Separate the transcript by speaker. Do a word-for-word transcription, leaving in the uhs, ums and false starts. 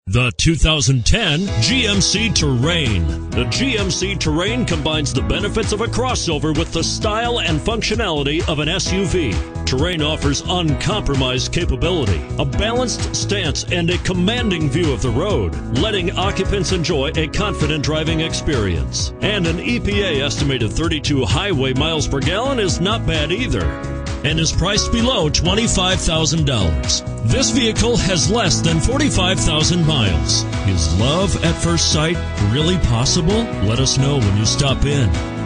Speaker 1: The two thousand ten G M C Terrain. The G M C Terrain combines the benefits of a crossover with the style and functionality of an S U V. Terrain offers uncompromised capability, a balanced stance, and a commanding view of the road, letting occupants enjoy a confident driving experience. And an E P A estimated thirty-two highway miles per gallon is not bad either, and is priced below twenty-five thousand dollars. This vehicle has less than forty-five thousand miles. Is love at first sight really possible? Let us know when you stop in.